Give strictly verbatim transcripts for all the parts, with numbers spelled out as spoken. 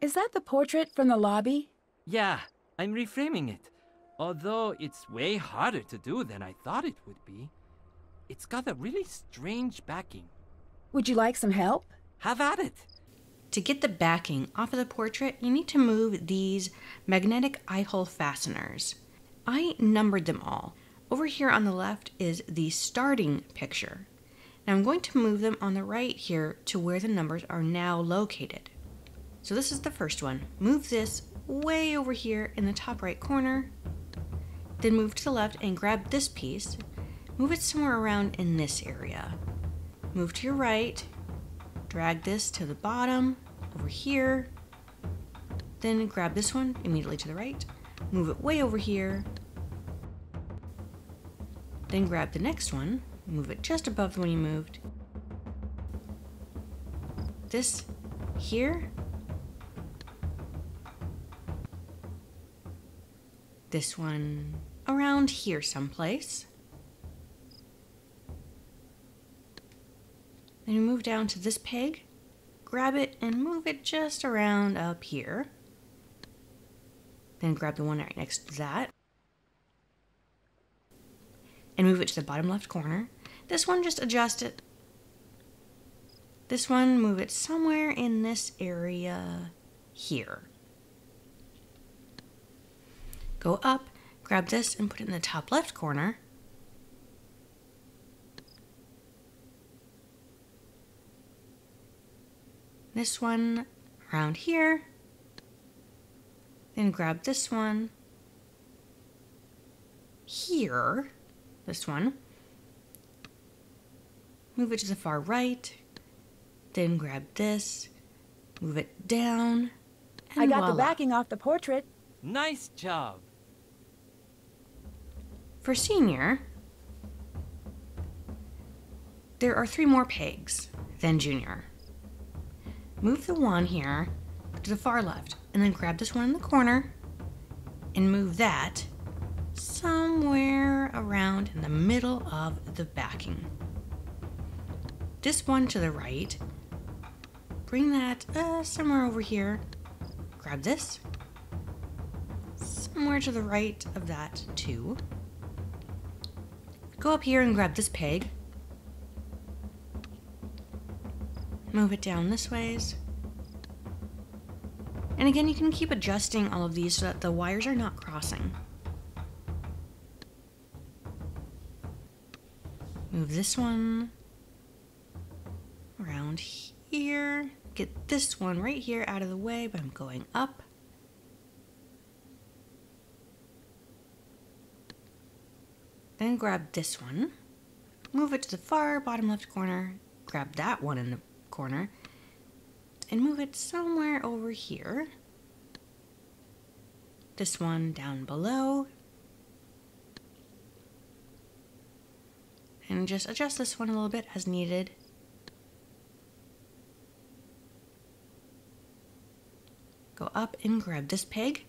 Is that the portrait from the lobby? Yeah, I'm reframing it. Although it's way harder to do than I thought it would be. It's got a really strange backing. Would you like some help? Have at it. To get the backing off of the portrait, you need to move these magnetic eye hole fasteners. I numbered them all. Over here on the left is the starting picture. Now I'm going to move them on the right here to where the numbers are now located. So this is the first one. Move this way over here in the top right corner. Then move to the left and grab this piece. Move it somewhere around in this area. Move to your right. Drag this to the bottom over here. Then grab this one immediately to the right. Move it way over here. Then grab the next one. Move it just above the one you moved. This here. This one around here someplace. Then you move down to this peg, grab it and move it just around up here. Then grab the one right next to that and move it to the bottom left corner. This one, just adjust it. This one, move it somewhere in this area here. Go up, grab this and put it in the top left corner. This one around here. Then grab this one here. This one. Move it to the far right. Then grab this. Move it down. And I got voila. the backing off the portrait. Nice job. For senior, there are three more pegs than junior. Move the one here to the far left and then grab this one in the corner and move that somewhere around in the middle of the backing. This one to the right, bring that uh, somewhere over here. Grab this, somewhere to the right of that too. Go up here and grab this peg. Move it down this ways. And again, you can keep adjusting all of these so that the wires are not crossing. Move this one around here. Get this one right here out of the way, but I'm going up. Then grab this one. Move it to the far bottom left corner. Grab that one in the corner and move it somewhere over here. This one down below. And just adjust this one a little bit as needed. Go up and grab this peg.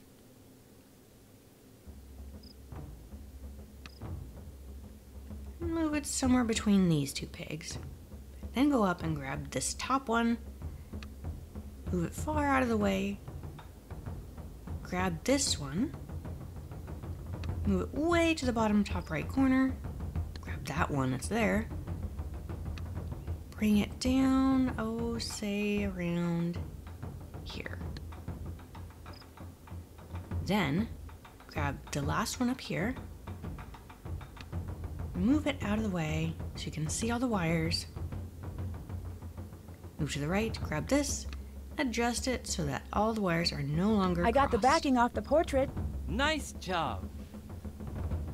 Move it somewhere between these two pegs. Then go up and grab this top one. Move it far out of the way. Grab this one. Move it way to the bottom top right corner. Grab that one that's there. Bring it down, oh, say around here. Then grab the last one up here. Move it out of the way so you can see all the wires. Move to the right, grab this, adjust it so that all the wires are no longer I got the crossed. backing off the portrait. Nice job.